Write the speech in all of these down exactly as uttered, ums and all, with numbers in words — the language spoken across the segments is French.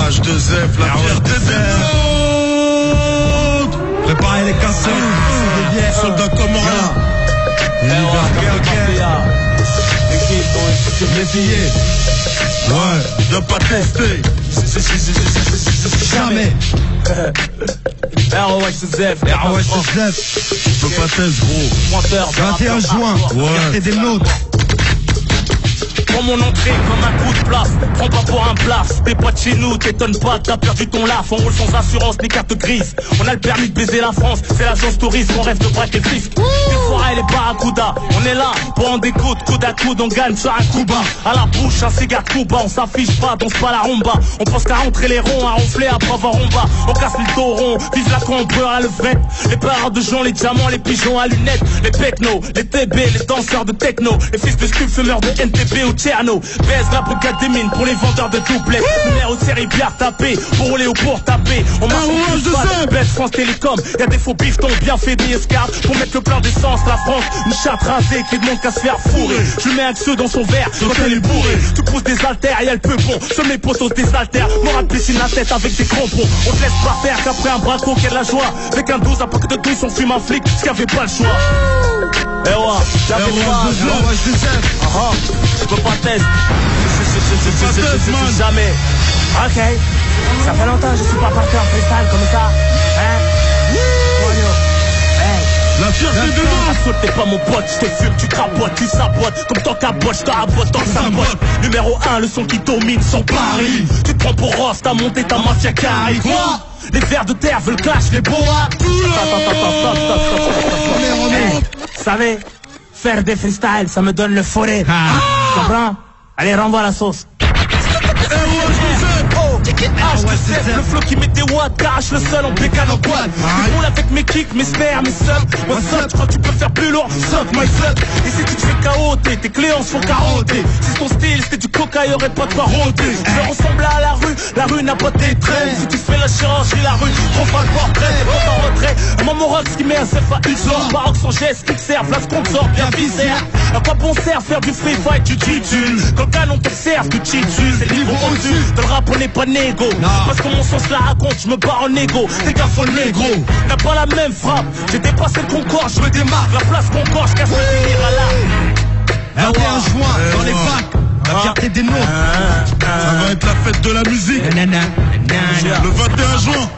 H deux F, la fierté des nôtres. Préparez les casseurs, c'est des bières. Soldats comoriens. Ouais, viens pas tester. Jamais. R O H Z F, R O H Z F. Je peux pas tester, gros. vingt et un juin, fierté des nôtres. Prends mon entrée comme un coup de place. Prends pas pour un blast. T'es pas de chez nous, t'étonnes pas, t'as perdu ton laf. On roule sans assurance, ni carte grise. On a le permis de baiser la France. C'est l'agence touriste, on rêve de braquer le fisc. Les forêts, les barracudas. On est là pour en découdre, coude à coude, on gagne sur un coup bas. À la bouche, un cigare tout bas. On s'affiche pas, danse pas la rumba. On pense qu'à rentrer les ronds, à ronfler après avoir rumba. On casse les dos ronds, vive la cambreur à levrette. Les parts de gens, les diamants, les pigeons à lunettes. Les pecnos, les T B, les danseurs de techno. Les fils de stup, fumeurs de N T B ou Tcherno. Baise la brigade des mines pour les vendeurs de doublets. Numéro de série bien tapé, pour rouler ou pour taper. On marche en plus pas de baisse France Télécom. Y'a des faux bifetons bien fait des escarpes. Pour mettre le plein d'essence, la France, une chatte rasée qui demande qu'à se faire fourrer. Je mets un xeux dans son verre, quand elle est bourrée. Tu pousses des haltères, y'a le peu bon. Seul mes potos des haltères, m'aura piscine la tête avec des crampons. On te laisse pas faire qu'après un braco qu'il y a de la joie. Avec un douze, à pocket de douze, on fume un flic, ce qui avait pas le choix. Eh ouais, j'avais pas, ah, je peux pas tester. Jamais. Ok. Ça fait longtemps que je suis pas parti en freestyle comme ça. Hein? La fierté de nous. T'es pas mon pote, je te fume, tu crapotes, tu sabotes. Comme ton capote, je t'abote dans sa boîte. Numéro un, le son qui domine son pari. Tu te prends pour Ross, t'as monté ta mafia carré. Quoi? Les vers de terre veulent clash, les boas. Vous savez, faire des freestyles, ça me donne le forêt. Tu comprends? Allez, renvoie la sauce. Ah, je te sais, le flow qui met des watts, t'arrache le sol en bécane en quad. Je roule avec mes kicks, mes snares, mes subs. What's up, tu crois que tu peux faire plus lourd? Suck my sub. Et si tu te fais K O T, tes clients se font carotter. Si ton style c'était du coca, y'aurait pas de quoi rôder. Je ressemble à la rue, la rue n'a pas d'étreinte. Si tu fais la chirurgie, la rue, prends pas le portrait, prends en retrait. Un moment rock qui met un C F A, une sort. Baroque sans geste, X R, place qu'on sort, bien viscère. À quoi bon sert faire du free fight, du titule? Quand le canon t'observe, tu titules. C'est le niveau au-dessus, dans le rap on n'est pas négo. Parce que mon sens la raconte, je me barre en égo. T'es gars faut le négro, n'a pas la même frappe. J'ai dépassé le Concorde, je me démarque. La place Concorde, je casse le délire à la vingt et un juin, dans les bacs, la fierté des nôtres. Ça va être la fête de la musique. Le vingt et un juin.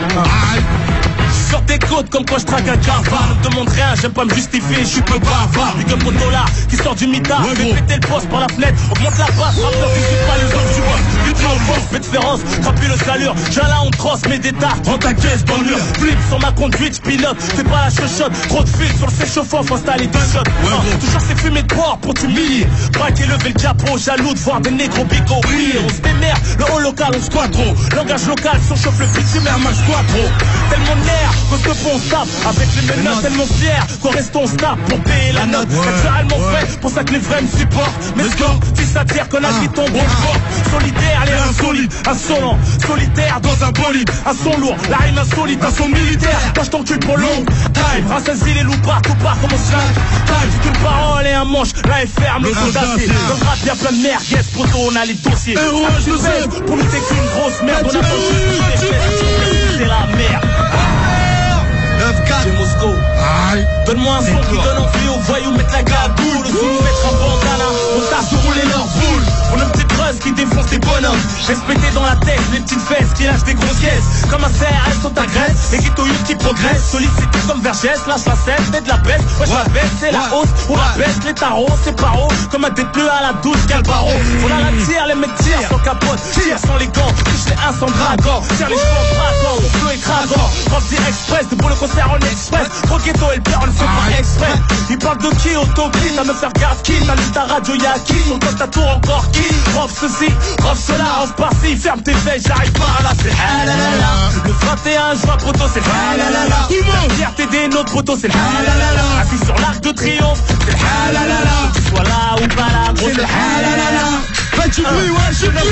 Sur tes côtes comme quand je traque un cavard. Ne me demande rien, j'aime pas me justifier, je suis peu bavard. Big up mon dollar qui sort du mitard. Ouais, fais péter le poste par la fenêtre, augmente la basse. Rappeur qui suit pas les autres du boss. Vite en force, bête féroce, crapule le salure. J'ai là on crosse, mets des tartes, prends ta caisse dans le mur. Flip sur ma conduite, j'pilote, fais pas la chuchote. Trop de fil sur le s'échauffant, faut installer deux shots. Ouais, ah, toujours ces fumées de porc pour t'humilier. Braquer, lever le capot, jaloux de voir des négros bigots briller. On se démerde, le haut local on squatte trop. Langage local, surchauffe le bitume, un match trop. Tellement nerf, que ce pont tape avec les menottes, tellement fiers qu'on reste on snap pour payer la note. Naturellement fait, pour ça que les vrais me supportent. Mais score, si ça tire qu'on a dit ton bon sport. Solidaire, les insolites, insolent. Solitaire dans un bolide, un son lourd. La rime insolite, un son militaire. Moi je t'encule pour long time. Rassasie les loups partout part comme on slack. Time, c'est une parole et un manche. Là elle ferme le condamné. Dans le rap y'a plein de merde. Yes, poto, on a les dossiers. Je sais, pour nous c'est qu'une grosse merde. On a pas juste c'est la merde. neuf quatre C'est Moscou. Donne-moi un son qui donne envie aux voyous mettre la gaboule. Aussi nous mettre un bandana, on tâche de rouler leur boule. On a une petite creuse qui défonce des bonhommes. Respecté dans la tête, les petites fesses qui lâchent des grosses caisses. Comme un C R S, on t'agresse. Les ghetto youth qui progressent. Sollicité comme Vergès, lâche la scène, t'es de la baisse. Wesh la baisse, c'est la hausse. On la baisse, les tarots, c'est paro. Comme un détenu à la douche, Galbaro. On a la tire, les mecs tirent sans capote. Tire sans les gants, touche les un sans dragon. Tire les cheveux en braquant, mon flot est craquant. Prof dire express, de pour le concert en express. Trop ghetto et le père, on le fait pas exprès. Il parle de qui, auto-qui, t'as me faire garde qui. T'as lu ta radio, y'a qui, on donne ta tour encore qui. Rof ceci, rof cela, rof par-ci, ferme tes veilles, j'arrive pas là, c'est halalala. Le vingt et un juin, poto, c'est halalala. La fierté des nôtres, poto, c'est halalala. Assis sur l'arc de triomphe, c'est halalala. Que tu sois là ou pas là, gros, c'est halalala. Fais du bruit, ouais, je crie.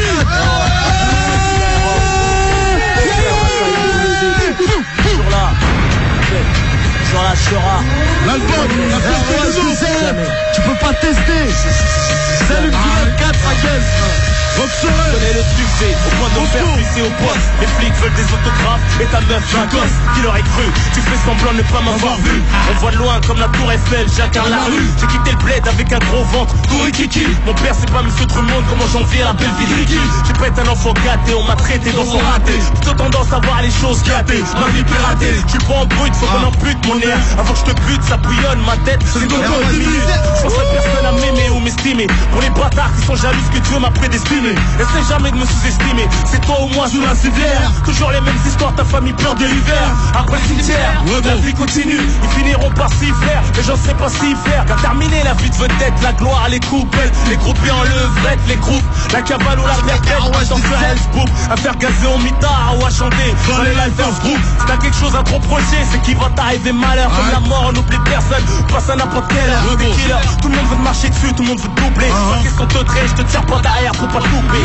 Toujours là. Toujours là, Chora. L'album, la fierté des nôtres. Tu peux pas tester. Salut du vingt-quatre, ma gueule. Connais le truc, poussé au point de me faire sucer au poste. Les flics veulent des autographes et ta meuf un gosse. Qui l'aurait cru? Tu fais semblant de ne pas m'avoir vu. On voit de loin comme la tour Eiffel, Jacques la rue. J'ai quitté le bled avec un gros ventre, tout kiki. Mon père c'est pas Monsieur Drummond, comment janvier la belle vie de Ricky. J'ai pas été un enfant gâté, on m'a traité dans son raté. Plutôt tendance à voir les choses gâtées, ma vie piratée. J'suis pas en brut, faut qu'on ampute mon air. Avant que je te bute, ça bouillonne ma tête. C'est dans le minutes. J'penserais personne à m'aimer ou m'estimer. Pour les bâtards qui sont jaloux que Dieu m'a prédestiné. Essaie jamais de me sous-estimer. C'est toi ou moi sous la civière. Toujours les mêmes histoires, ta famille peur de l'hiver. Après le cimetière, la vie continue. Ils finiront par s'y faire, mais j'en sais pas s'y faire. Car terminer la vie de vedette, la gloire, les coupettes, les groupés en levrette, les groupes, la cabale ou la perquette. Moi j'en fais Hellsbook, à faire gazer en mitard ou à chanter dans les Lighters Group. Si t'as quelque chose à te reprocher, c'est qu'il va t'arriver malheur. Comme la mort, on n'oublie personne, passe à n'importe quelle heure. Des killers, tout le monde veut te marcher dessus, tout le monde veut te doubler. Pas question de te traiter, je te tire pas derrière pour pas te louper.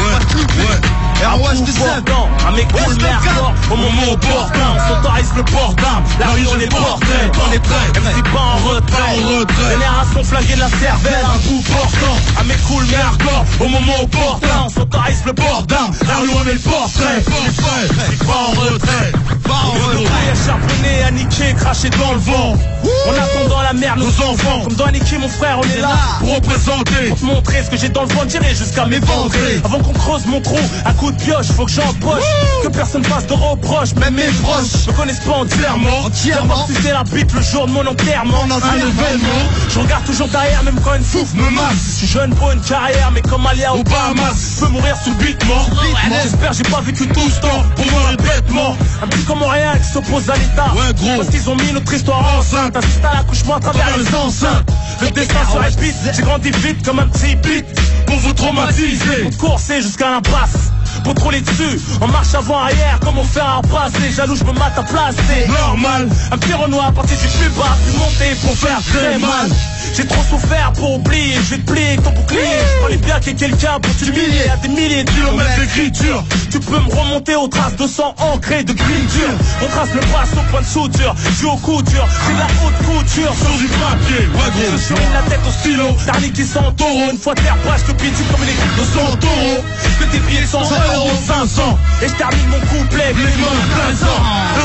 Un coup portant, un mec cool mercor, au moment opportun, on s'autorise le port d'armes. La rue on est portrait, on est prêt, M C pas en retrait. Génération flinguée de la cervelle, un coup portant, un mec cool mercor, au moment opportun, on s'autorise le port d'armes. La rue on est le portrait, on est prêt, pas en retrait. On est charbonné, à niquer, craché dans le vent. On attend dans la mer nos enfants. Comme dans Nicky mon frère on est là pour représenter, pour te montrer ce que j'ai dans le ventre, j'irai jusqu'à m'éventrer. Avant qu'on creuse mon trou, à coup de pioche, faut que j'empoche. Que personne fasse de reproches, même mes proches me connaissent pas entièrement. Entièrement, si c'est la bite le jour de mon enterrement. Un événement, je regarde toujours derrière même quand une souffle me masse. Je suis jeune pour une carrière, mais comme Alia aux Bahamas, je peux mourir subitement. J'espère j'ai pas vécu tout ce temps pour mourir bêtement. Un petit comme rien qui s'oppose à l'état. Ouais gros, parce qu'ils ont mis notre histoire enceinte. Assiste à l'accouchement à travers les enceintes. Le destin se répète, j'ai grandi vite comme un petit bit. Pour vous traumatiser, pour courser jusqu'à l'impasse. Pour troller dessus, en marche avant-arrière, comme on fait à passer. Jaloux, je me mate à placer. Normal, un petit Renoir à partir du plus bas, puis monter pour faire très mal. J'ai trop souffert pour oublier, je vais te plier ton bouclier. Je connais bien qu'il y ait quelqu'un pour t'humilier à des milliers de kilomètres d'écriture. Tu peux me remonter aux traces de sang ancré de green dur. On trace le bras au point de suture, je aux coutures, c'est de la haute couture sur du papier. Ouais gros, je mets la tête au stylo, dernier qui sent en taureau. Une fois terre page, je te pitch comme les coups de cent taureaux. Que tes billets sont cent euros, cinq cents. Et je termine mon couplet avec les mains quinze ans.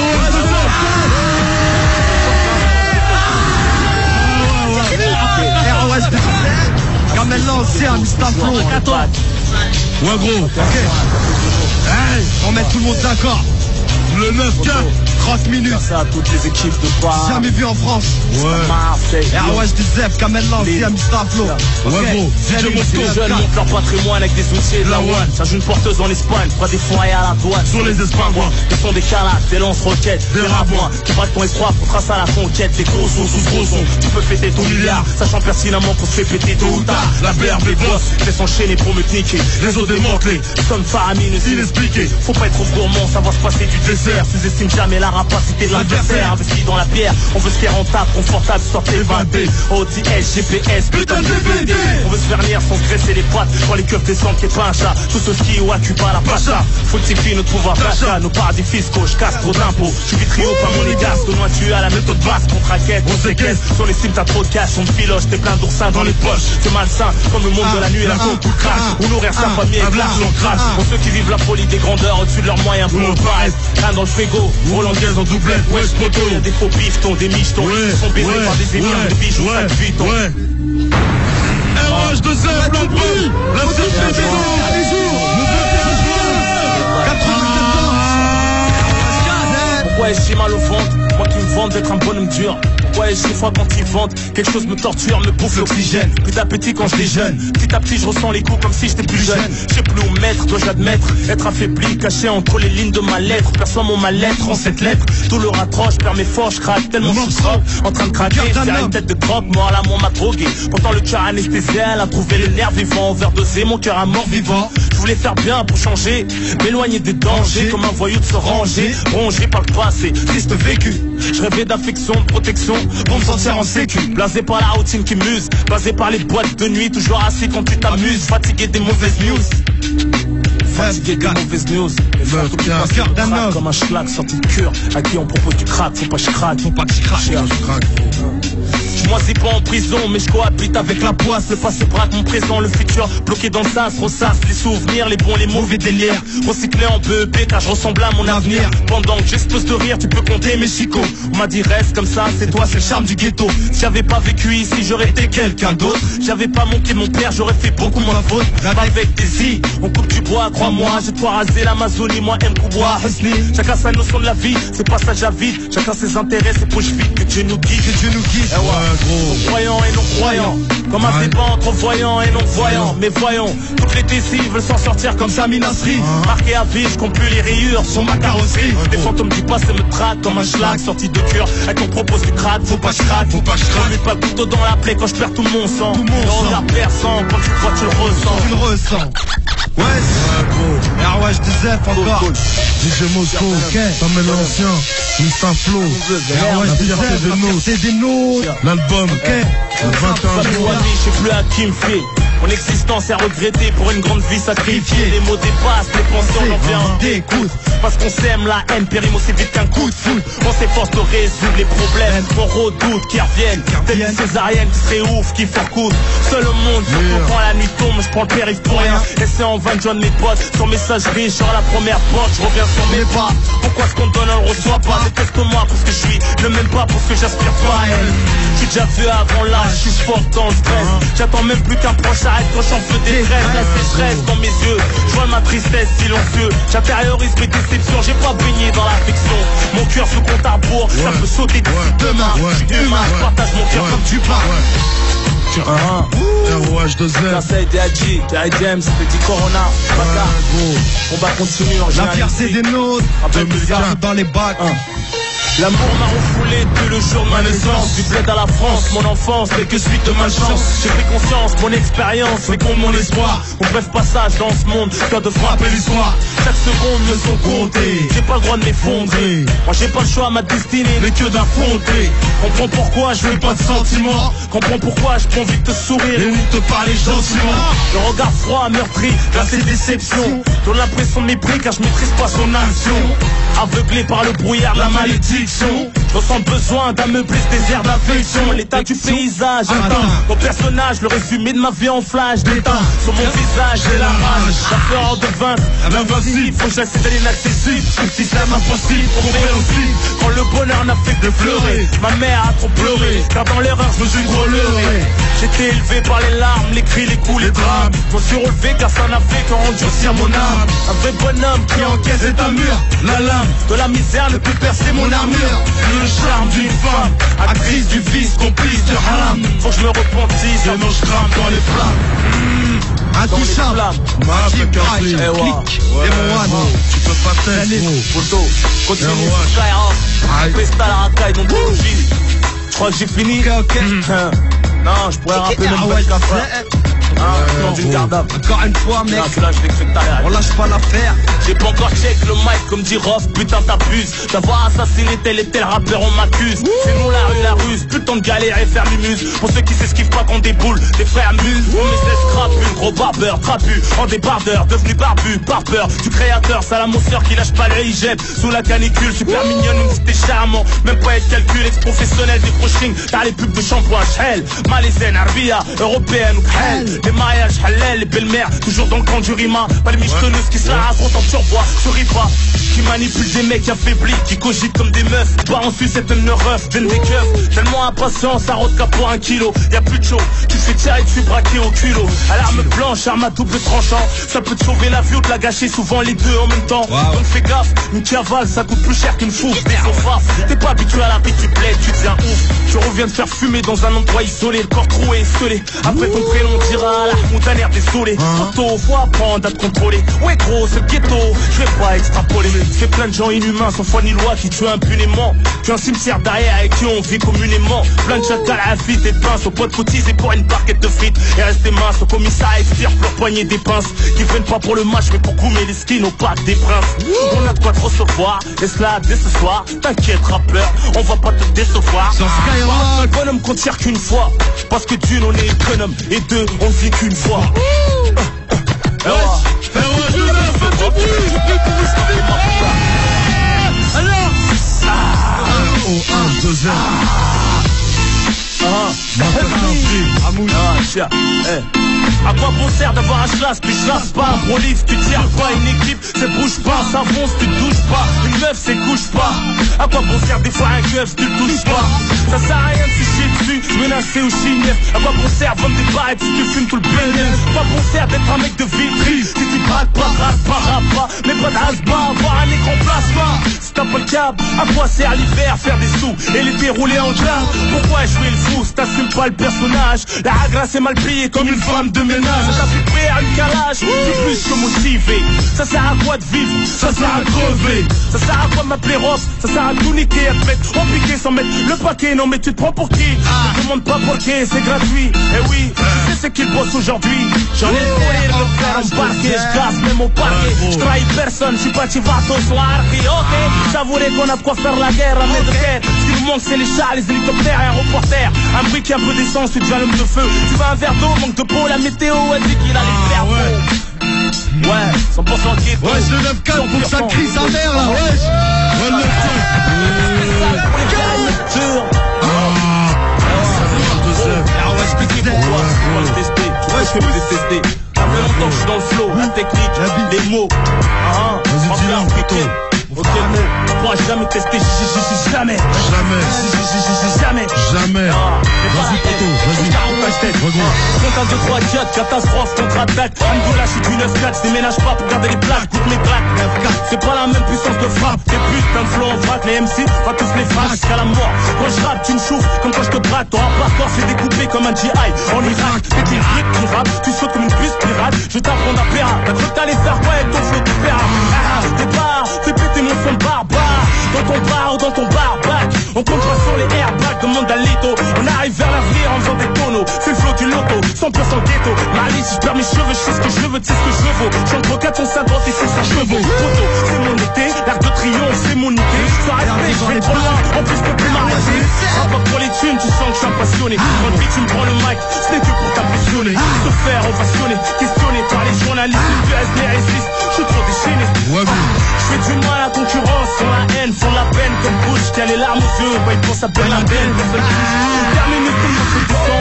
R O S de Kamel l'ancien, Mister Flo. Ouais gros. Ok. Hey, on met tout le monde d'accord. Le neuf quatre, trente minutes. Ça à toutes les équipes de Bar. Jamais vu en France. Ouais. Marseille. R O S du Zef, Kamel l'ancien, Mister Flo. Ouais gros. Les jeunes montent leur patrimoine avec des outils et de la one. Charge une porteuse en Espagne, fera des fourrés à la douane. Sur les espagnols, ce sont des calates, des lance-roquettes, des rabouins qui braquent ton espoir pour tracer à la conquête. Des gros sons sous gros sons, tu peux péter ton milliard, sachant pertinemment qu'on se fait péter tôt ou tard. La berbe, les boss, laisse enchaîner pour me niquer. Les os démantelés, comme faramineux, inexpliqué. Faut pas être trop gourmand, savoir se passer du dessert. Sous-estime jamais la rapacité de l'adversaire. Investi dans la pierre, on veut se faire rentable, confortable, sortir évadé. O T S, G P S, putain de D V D. On veut se faire venir sans se graisser les pattes. Quand les keufs descendent, qu'est pas un chat. Tout ce ski ou à Cuba, la pacha. Fructifie notre pouvoir d'achat, nos paradis fiscaux. Je casse trop d'impôts, je suis vitrio, pas mon égas. De loin tu as la méthode basse, contre raquette, on séquestre. Sur les cimes t'as trop de cash, on te filoche, t'es plein d'oursins dans les poches. C'est malsain, comme le monde de la nuit et la coupe ou crash. Où nourrir sa famille avec l'argent crash. Pour ceux qui vivent la folie des grandeurs au-dessus de leurs moyens, pour me paraître. Rien dans le frigo, hollandaise en doublette, wesh poto. Y'a des faux bifetons, des michetons, qui sont baisés par des émiens, des bijoux, ça de vuitons. R H de Zef, la bruit, la Zef des Allez, jour. Pourquoi ai-je si mal au ventre? Moi qui me vante d'être un bonhomme dur. Pourquoi ai-je des fois quand ils vendent quelque chose me torture, me bouffe l'oxygène. Plus d'appétit quand je déjeune. Petit à petit je ressens les coups comme si j'étais plus jeune. Je sais plus où mettre, dois-je admettre. Être affaibli, caché entre les lignes de ma lettre. Perçois mon mal-être en cette lettre. Tout le raccroche, perds mes forces, je craque tellement je suis en train de craquer, faire une tête de croque, mort là mon m'a drogué. Pourtant le cœur anesthésié, elle a trouvé les nerfs vivants. Overdosé, mon cœur à mort vivant. Je voulais faire bien pour changer, m'éloigner des dangers, comme un voyou de se ranger, rongé par le passé, triste vécu. Je rêvais d'affection, de protection, pour me sentir en sécu. Blasé par la routine qui muse, basé par les boîtes de nuit, toujours assis quand tu t'amuses, fatigué des mauvaises news. Fatigué des mauvaises news. Cœur d'un homme. Comme un schlag sorti de cure, à qui on propose du crack, faut pas que je craque, faut pas que je craque. Je Je moisis pas en prison, mais je cohabite avec la poisse. Le passé braque mon présent, le futur bloqué dans le sas. Ressasse les souvenirs, les bons, les mauvais délires. Recyclé en B E P car je ressemble à mon avenir. Pendant que j'explose de rire, tu peux compter mes chicots. On m'a dit reste comme ça, c'est toi, c'est le charme du ghetto. Si j'avais pas vécu ici, j'aurais été quelqu'un d'autre. J'avais pas manqué mon père, j'aurais fait beaucoup moins de fautes. Avec des i, on coupe du bois, crois-moi. J'ai de quoi raser l'Amazonie, moi M. Kouboua, Husni. Chacun sa notion de la vie, c'est passage à vide. Chacun ses intérêts, c'est poche vide. Que Dieu nous guide, que Dieu nous guide. Eh ouais, croyants et non croyants. Comme un débat entre voyants et non voyants. Mais voyons, toutes les décis veulent s'en sortir comme Sami Nasri. Marqué à vie, je compte plus les rayures sur ma carrosserie. Les fantômes du passé me traquent comme un schlag sorti de cure. Avec on propose du crack, faut pas que je craque, faut pas que je craque. Je mets pas le couteau dans la plaie quand je perds tout mon sang. Tout mon sang. Regarde perçant, quand tu crois tu le ressens. Tu le ressens. Ouais, c'est gros. R W H deux F encore. D J Mosco, ok. T'emmènes l'ancien, Mister Flow. R W H deux F, c'est des nôtres. C'est des nôtres. L'album, ok. vingt et un jours. Je sais plus à qui me fait. Mon existence est regrettée pour une grande vie sacrifiée. Les mots dépassent, les pensées on en vient d'écoute. Parce qu'on sème la haine, périme aussi vite qu'un coup de foudre. On s'efforce de résoudre les problèmes qu'on redoute, qui reviennent. Telle une césarienne qui serait ouf, qui fait coudre. Seul au monde, surtout quand la nuit tombe, je prends le périph' pour rien. Et c'est en vain de joindre mes potes, sur messagerie, genre la première porte, je reviens sur mes pas. Pourquoi ce qu'on donne on le reçoit pas? Déteste-moi pour ce que je suis, ne m'aime pas pour ce que j'aspire pas à elle. J'suis déjà vu avant l'âge, je suis fort dans le stress. J'attends même plus qu'un proche arrête quand j'en fais des rêves. La sécheresse dans mes yeux, je vois ma tristesse silencieux. J'intériorise mes déceptions, j'ai pas baigné dans l'affection. Mon cœur se compte à rebours, ça peut sauter d'ici demain. J'suis humain, je partage mon cœur comme tu parles. R W H deux F. Conseil D A G, Terry James, Petit Corona, Baka. On va continuer en général. La pierre c'est des nôtres. deux mille quatre dans les bacs. L'amour m'a refoulé depuis le jour de ma naissance. Du bled à la France, mon enfance n'est que suite de malchance. J'ai pris conscience, mon expérience féconde mon espoir. Mon bref passage dans ce monde, cœur de frapper l'histoire. Chaque seconde me sont comptées, j'ai pas le droit de m'effondrer. Moi j'ai pas le choix, ma destinée n'est que d'affronter. Comprends pourquoi je veux pas de sentiments. Comprends pourquoi je prends vite te sourire et vite te parler gentiment. Le regard froid, meurtri, glacé de déception. Donne l'impression de mépris car je maîtrise pas son action. Aveuglé par le brouillard, la malédiction. Je ressens le besoin d'ameubler ce désert d'affection. L'état du paysage atteint mon personnage, le résumé de ma vie en flash d'éteint. Sur mon visage j'ai la rage, la peur de vaincre l'invincible. Faut que j'essaie d'aller l'inaccessible, un système impossible, compréhensible. Quand le bonheur n'a fait que pleurer, ma mère a trop pleuré, car dans l'erreur je me suis trop leurré. J'étais élevé par les larmes, les cris, les coups, les drames. Je me suis relevé car ça n'a fait qu'endurcir mon âme. Un vrai bonhomme qui encaisse est un mur. La lame de la misère ne peut percer mon armure. Le charme d'une femme, actrice du vice, complice de haram. Faut que je me repentisse, sinon je crame dans les flammes. Mmh, Intouchable. Click, click, tu peux pas t'aider, gros. Photo, continue, Skyrock. Festa la racaille, donc bougie. Je crois que j'ai fini. Ok, ok. Non, je pourrais rappeler même pas de café. Ah, d'une garde à vue. Encore une fois, mec, Non, celui-là, je l'ai fait tout à l'heure. on lâche pas l'affaire. J'ai pas encore check le mic comme dit Rof, putain t'abuses. D'avoir assassiné tel et tel rappeur on m'accuse. C'est nous la rue, la ruse, plus le temps de galérer faire mumuse. Pour ceux qui s'esquivent pas qu'on déboule, des frères muses. On met scrapule, gros barbeur, trapu, en débardeur, devenu barbu, par peur du créateur. Salamoceur qui lâche pas le hijab sous la canicule, super mignonne, une cité charmant. Même pas être calcul, ex-professionnel des crochings. T'as les pubs de shampoing, hell, malaisienne, arbia, européenne ou hell. Les mariages halal, les belles-mères, toujours dans le camp du rima. Pas les michetonneuses qui se la racontent en surbois, se rient pas. Qui manipulent des mecs affaiblis, qui cogitent comme des meufs. Pas en sucette une ref, viennent des keufs. Tellement impatient, ça rote qu'à pour un kilo. Y'a plus de chaud, tu te fais tirer, tu es braqué au culot. À l'arme blanche, arme à double tranchant. Ça peut te sauver la vie ou te la gâcher, souvent les deux en même temps. Wow. Donc fais gaffe, une cavale, ça coûte plus cher qu'une fourche des sofas. T'es pas habitué à la vie, tu plais, tu deviens ouf. Tu reviens de faire fumer dans un endroit isolé, le corps troué, esselé. Après ton prénom dira à la honte, un air désolé. Photo, faut apprendre à te contrôler. Ouais gros, c'est le ghetto, je vais pas extrapoler. C'est plein de gens inhumains, sans foi ni loi, qui tuent impunément. Tu as un cimetière derrière avec qui on vit communément. Plein de chacals à la fuite et de pinces, aux potes cotisés pour une barquette de frites. Et rester mince, au commissariat expire leur poignée des pinces. Qui viennent pas pour le match, mais pour goumer les skins au pack des princes. On a de quoi te recevoir, laisse-la dès ce soir. T'inquiète rappeur, on va pas te décevoir. Sur Skyrock. Le bonhomme qu'on tire qu'une fois. Parce que d'une on est économe et deux on ne vit qu'une fois. Alors, O un, deux F. Chia, hey. À quoi bon sert d'avoir un chlasse, puis je lasse pas un prolife, tu tires pas une équipe, c'est bouge pas, ça avance, tu te touches pas, une meuf c'est couche pas. À quoi bon sert des fois un keuf, tu le touches pas. Ça sert à rien de se chier dessus, menacé ou chigner. À quoi bon sert vendre des barrettes si tu fumes tout le bénéfice. À quoi bon sert d'être un mec de Vitry, si tu grattes pas, gratte pas, rappe pas, mais pas de hasba, avoir un écran plasma. Si t'as pas le câble, à quoi sert l'hiver faire des sous et les dérouler en glace? Pourquoi jouer le fou si t'assumes pas le personnage? La hagra c'est mal payé comme une femme de ménage. Ça t'a fait prêt à une calage, c'est plus que motivé. Ça sert à quoi de vivre? Ça sert à crever. Ça sert à quoi de m'appeler Ross? Ça sert à tout niquer, à te mettre en piqué sans mettre le paquet. Non mais tu te prends pour qui? Je te demande pas pour qui, c'est gratuit. Eh oui, tu sais c'est qui le boss aujourd'hui. J'en ai fourré de me faire embarquer. Je casse même au parquet. Je trahis personne, je suis pas chivato soir. Ok, j'avouerai qu'on a de quoi faire la guerre à mes quête. Ce qui nous manque c'est les chats, les hélicoptères et un reporter. Un briquet, un peu d'essence, tu deviens l'homme de feu. Tu veux un verre d'eau, manque de peau, la météo a dit qu'il allait faire beau. Ouais, cent pour cent qui est Ouais, je le neuf quatre pour que ça crie sa mère là, ouais. Ouais, le Alors on va expliquer pourquoi, on va le tester. Ouais, je peux me détester. Ça fait longtemps que je suis dans le flow, la technique, les mots. Ah, vas-y, dis-le, ok. Ok, non, on pourra jamais tester, jamais. Jamais. Jamais. Jamais. Vas-y, Poto, vas-y. Compte un, deux, trois, quatre, catastrophe, contre-attaque. Angola, je suis du neuf quatre, je déménage pas pour garder les plaques, toutes mes claques. C'est pas la même puissance de frappe, c'est plus d'un flow en vrac. Les M C, pas tous les fracs, jusqu'à la mort. Quand je rappe, tu me chauffes, comme quand je te braque. T'auras pas corps, c'est découpé comme un G I en Irak. T'es une brique qui rappe, tu sautes comme une puce pirate. Je t'apprends à péra, t'as cru que t'allais faire quoi avec ton flow de péra? Ah, t'es pas, fais péter mon son barbare. Dans ton bar ou dans ton barbac, on compte pas sur les airbags, demande à Lito. On arrive vers l'avenir en faisant des tonneaux. C'est le flow du loto, cent pour cent ghetto. Malice, je perds mes cheveux, je sais ce que je veux, tu sais ce que je veux. J'entre quatre cent cinquante et c'est ça chevaux. Photo, c'est mon été, l'arc de triomphe, c'est mon idée. Ça respect, je vais trop loin, en plus je peux plus m'arrêter. Pas pour les thunes, tu sens que je suis passionné. Quand le beat, tu me prends le mic, ce n'est que pour t'impressionner. Se faire ovationner, questionner par les journalistes. U S D résiste, je suis trop déchaîné. Je fais du mal à la concurrence, sans la haine, sans la peine. Comme Bush qui a les larmes aux yeux, bah il pense à Ben Laden. Personne touche, terminé tout le monde fait du sang.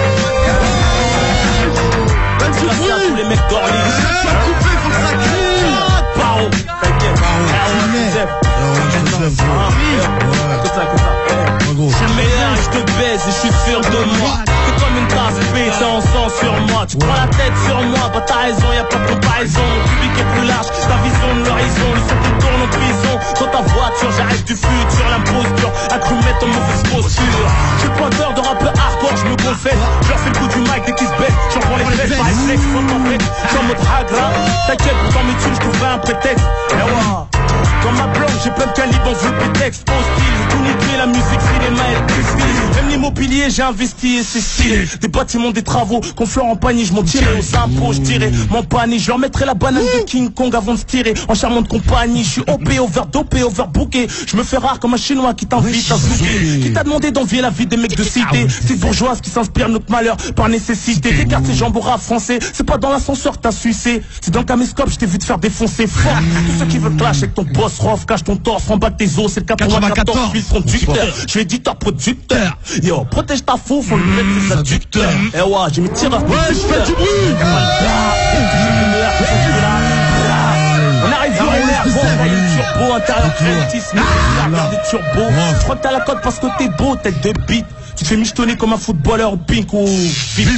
Tu l'as fait à tous les mecs d'Orly. Pas coupé, faut que ça crie. Paro, t'inquiète. Écoute ça, écoute ça. Je suis meilleur et je te baise et je suis sûr de moi. T'es comme une tasse pétée en sang sur moi. Tu prends la tête sur moi, bah t'as raison, y'a pas de comparaison. Mon public est plus large, ta vision de l'horizon. Le son qui tourne en prison. Dans ta voiture, j'arrête du futur, l'imposture. Accru mettre en mauvaise posture. J'ai pas peur de rappeur hardcore, je me confesse. Je leur fais le coup du mic dès qu'ils se baissent. J'en prends les fesses par réflexe, faut en fait. J'suis en mode hagra. T'inquiète, pourtant mes thunes, j'trouverai un prétexte. Eh ouais. Dans ma planque, j'ai plein de calibres dans le prétexte. Hostile, j'ai tout niqué, la musique, cinéma et le textile. Même l'immobilier, j'ai investi et c'est stylé. Des bâtiments, des travaux, conflore en panier, je m'en tirais aux impôts, je tirais mon panier. Je leur mettrais la banane de King Kong avant de se tirer. En charmant de compagnie, je suis O P, overdopé, overbooké. Je me fais rare comme un chinois qui t'invite à zouker. Qui t'a demandé d'envier la vie des mecs de cité. Cette bourgeoise qui s'inspire de notre malheur par nécessité. T'écartes ces jambes au rap français. C'est pas dans l'ascenseur que t'as sucé. C'est dans le caméscope, je t'ai vu te faire défoncer fort. Tous ceux qui veulent clash avec ton boss, Rof, cache ton torse, en bas de tes os, c'est le quatre-vingt-quatorze mille conducteurs. Je suis éditeur producteur. Yo, protège ta fou, faut lui mettre ses adducteurs. Eh ouais, j'ai mes tireurs. Ouais, je fais du bruit. On arrive dans l'air, bon, on voit le turbo, intérieur créatif, regarde des turbos. Je crois que t'as la cote parce que t'es beau, tête de bite. Tu te fais michetonner comme un footballeur pink ou vif.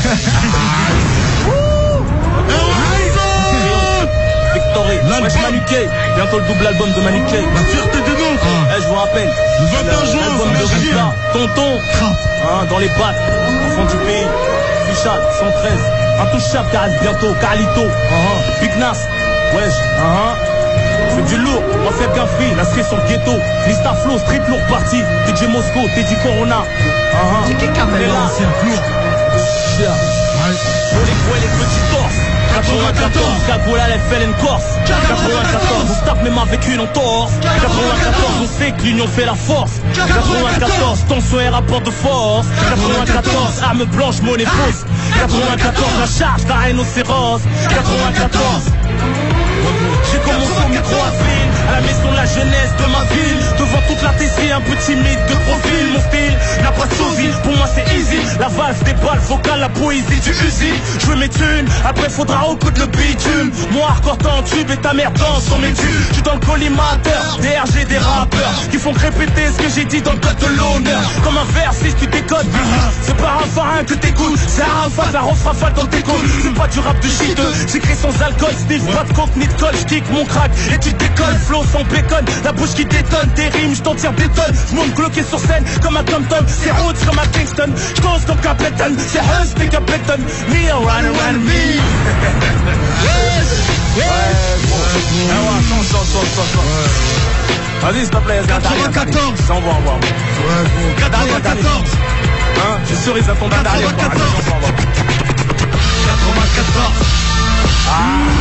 Victory, wesh Manuquet, bientôt le double album de Manuquet. La fierté des nôtres. Eh, je vous rappelle, le vingt et un juin, l'album de Rita, Tonton, hein, dans les bacs, au fond du pays, Fichat, cent treize, Intouchable, Caresse bientôt, Carlito, uh-huh. Big Nas, wesh, uh-huh. Fais du lourd, on fait qu'un free, la cerise sur le ghetto, Lista Flow, Street lourd parti, D J Mosco, Teddy Corona, uh-huh. C'est qui qui a fait là, c'est un lourd. Pour les poils, les petits torses. quatre-vingt-quatorze, Cagoula, les F L N Corse. quatre-vingt-quatorze, on se tape même avec une entorse. quatre-vingt-quatorze, on sait que l'union fait la force. quatre-vingt-quatorze, tension et rapport de force. quatre-vingt-quatorze, arme blanche, monnaie fausse. quatre-vingt-quatorze, la charge d'un rhinocéros. quatre-vingt-quatorze, j'ai commencé au micro à ville, à la maison de la jeunesse de ma ville. Devant toute la T C, un peu timide de profil. Mon style n'a pas de sosie, pour moi c'est easy. La valse des balles vocales, la poésie du Uzi. Je veux mes thunes, après faudra recoudre le bitume. Moi hardcore t'en tube et ta mère danse sur mes tubes. Je suis dans le collimateur, des R G, des rappeurs qui font répéter ce que j'ai dit dans le code de l'honneur. Comme un verre si tu décodes, c'est pas un farin que t'écoutes, c'est un rafale, la rose rafale dans tes côtes. C'est pas du rap de shit, j'écris sans alcool, sniff, pas de coke ni de colle. J'kick mon crack et tu décolles, flow sans bacon, la bouche qui détonne, tes rimes, j't'en tire des tonnes. J'monte bloqué sur scène comme un tom-tom, c'est Rhodes comme à Kingston. J'cause comme Capleton, c'est Hus et Capleton. Me around around me. Ouais, gros. Vas-y, s'il te plaît, quatre-vingt-quatorze. On voit, on voit. Ouais, gros. quatre-vingt-quatorze. Hein, je cerise à ton dernier. quatre-vingt-quatorze. quatre-vingt-quatorze. Ah.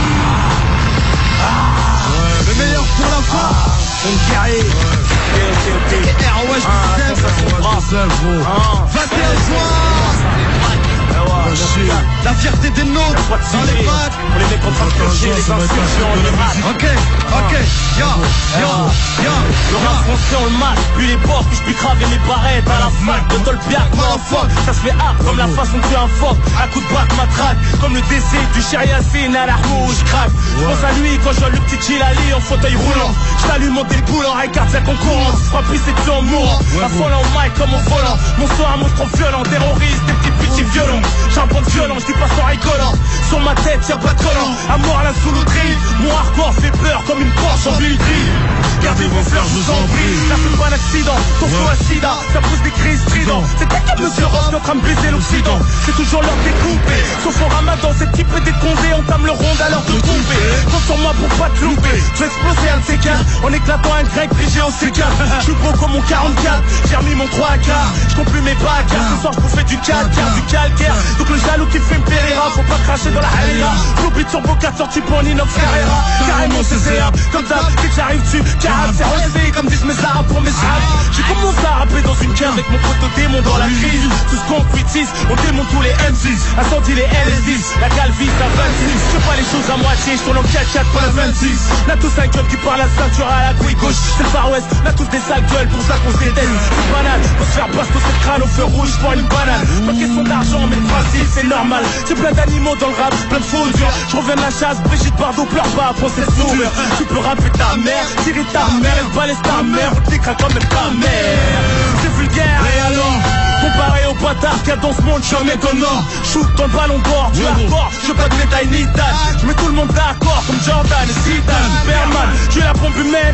Ah. Le meilleur pour la fin. On guerrier. Ok, ok, ok. R O H vingt et un juin. La fierté des nôtres dans les bacs. Pour les mecs en train de piocher les instructions, les maths. Ok, ok, yo, yo, yo. Le rap français on le masque, puis les portes, puis je grave et mes barrettes à la fac de Tolbiac, motherfuck. Ça se fait hard comme la façon de tuer un phoque. Un coup de bac matraque, comme le décès du chéri Yassine à l'armou où je craque. Je pense à lui quand je vois le petit Chilali en fauteuil roulant. Je t'allume monter le boulot, écarte sa concurrence. Frappe c'est tu en mourant. La folle en mic comme au volant. Mon son un monstre violent, terroriste, des petits petits violons. Charbon de violent, je dis pas sans rigolant. Sur ma tête, y'a pas de collant. À mort la sous-loterie. Mon hardcore fait peur comme une Porsche en billetterie. Gardez vos fleurs, je vous en prie. Là c'est pas un accident, ton flow à sida. Ça pousse des cris stridents. C'est ta carte monsieur Rock, en train de baiser l'Occident. C'est toujours l'heure de découper. Sauf au ramadan, ces types et des condés. On tame le ronde à l'heure de couper. Compte sur moi pour pas te louper. Je vais exploser un de ces quatre en éclatant un grec figé au C quatre. Je suis beau comme mon quarante-quatre. J'ai remis mon trois à quart. Je compte plus mes bacs. Ce soir je vous fais du calcaire, du calcaire. Donc le jaloux qui fait me Pereira, faut pas cracher dans la halera. J'oublie sur vos quatre sorties pour Ninox Carrera. Carrément c'est C A, comme ça, dès que j'arrive tu carab, c'est resté comme disent mes arabes pour mes arabes. J'ai commencé à rapper dans une cave avec mon pote démon dans la crise. Tout ce qu'on cuitise, on démonte tous les M six. Incendie les L S dix, la calvise à vingt-six. Je fais pas les choses à moitié, je tourne en quatre quatre pas la vingt-six. Là tous un gueule qui parle la ceinture à la couille gauche. C'est le Far West, là tous des sales gueules, pour ça qu'on se déteste. C'est banal, faut se faire bastos ce crâne au feu rouge pour une banane. Pas question d'argent mais de principe, c'est normal. J'ai plein d'animaux dans le rap, plein de faux durs. Je reviens de la chasse, Brigitte Bardot pleure pas, procès sourire. Tu peux rapper ta mère, tirer ta mère, elle balaise ta mère, on t'écra comme ta mère. C'est vulgaire, et alors comparé au bâtard qu'il y a dans ce monde, je suis un étonnant. Shoot dans le ballon d'or, tu hardcore, je veux pas de médaille ni d'âge. Je mets tout le monde d'accord, comme Jordan et Zidane, Superman, j'ai la pompe humaine.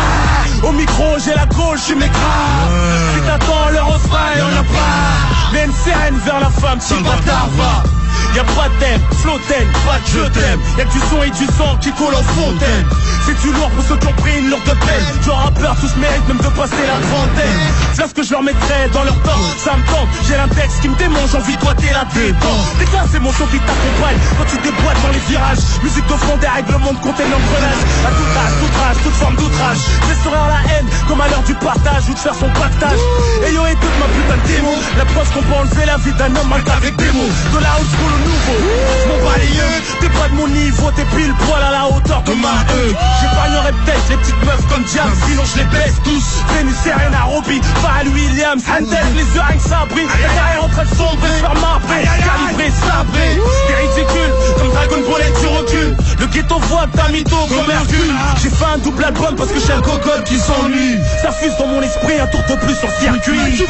Ah, au micro, j'ai la gauche, je suis mes crânes. Si t'attends l'heure au spray, on n'a pas. Mais une sirène vers la femme, si bâtard va. Y'a pas de thème, flottaine, pas de je t'aime. Y'a que du son et du sang qui coule en fontaine. C'est du lourd pour ceux qui ont pris une lourde peine. Genre rappeurs, tous méritent même de passer la trentaine. C'est là ce que je leur mettrais dans leur temps. Ça me tente, j'ai l'index qui me démonte, j'ai envie de doigter la détente. Les gars, c'est mon son qui t'accompagne quand tu déboîtes dans les virages. Musique de fond, des règlements de compter l'engrenage. À tout âge, tout âge, toute forme d'outrage. Fais sourire la haine, comme à l'heure du partage ou de faire son pactage. Et yo, écoute ma putain de démo. La preuve qu'on peut enlever la vie d'un homme mal qu'avec des mots. De la old school au nouveau. Mon balayeux, t'es pas de mon niveau, t'es pile poil à la hauteur de ma E. J'épargnerai peut-être les petites meufs comme Diams, sinon je les baisse tous. Vénus, Serena, Robbie, Pharrell Williams, Handel, les yeux rien que ça brille. La carrière en train de sombrer, se faire marbrer, calibré, sabré. T'es ridicule, comme Dragon Ball et tu recules. Le ghetto voit ta mytho comme Hercule. J'ai fait un double album parce que j'ai un gogol qui s'ennuie. Ça fuse dans mon esprit, un tour de plus sur le circuit.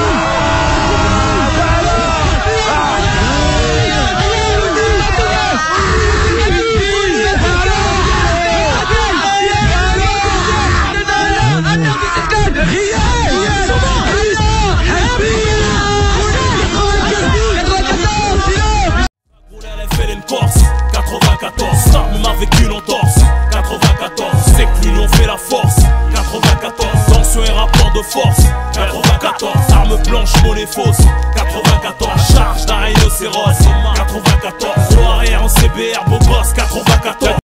quatre-vingt-quatorze, ça même avec une entorse. Quatre-vingt-quatorze, c'est que l'union fait la force. Quatre-vingt-quatorze, tension et rapport de force. Quatre-vingt-quatorze, arme blanche, monnaie fausse. Quatre-vingt-quatorze, charge d'un rhinocéros. Quatre-vingt-quatorze, arrière en C B R, beau gosse. Quatre-vingt-quatorze.